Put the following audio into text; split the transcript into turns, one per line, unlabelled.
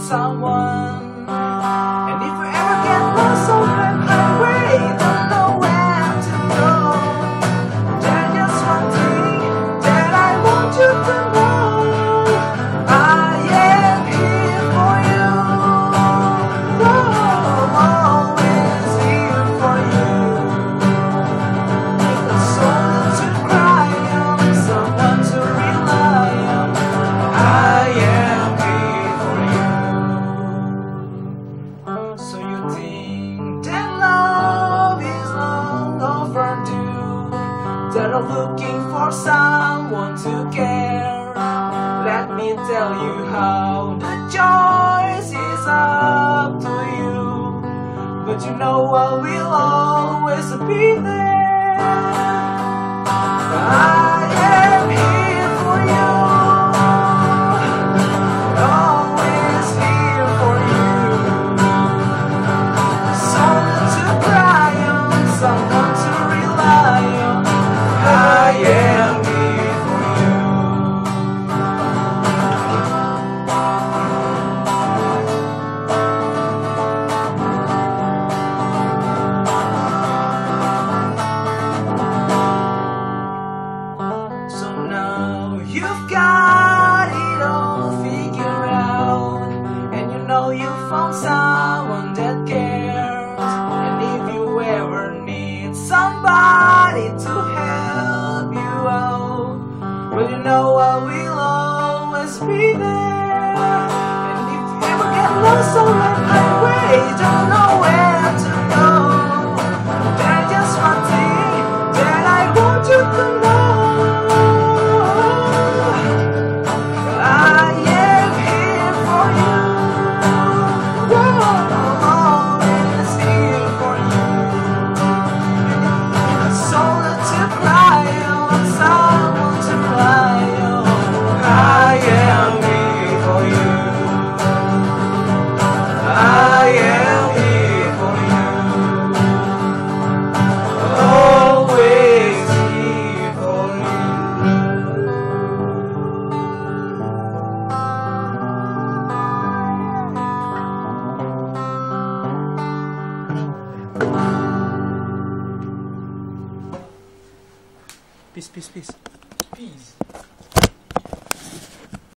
someone. And if you ever get lost on that highway, don't know where to go, there's just one thing that I want you to know: I am here for you. Oh, always here for you. With a soul to cry on, someone to rely on, I am here for you. So you think that love is long overdue, that I'm looking for someone to care. Let me tell you how the choice is up to you, but you know I will always be there. I am here for you, always here for you. Someone to cry on, someone to rely on, I am here for you. So now you've got it all figured out, and you know you found someone that cares. And if you ever need somebody to help you out, well, you know I will always be there. And if you ever get lost on that highway, don't know where to go, there's just one thing that I want you to know: I am here for you. Always here for you. A soul to cry on, someone to rely on, I am here for you. I am here for you. Always here for you.
Peace, peace, peace.
Peace.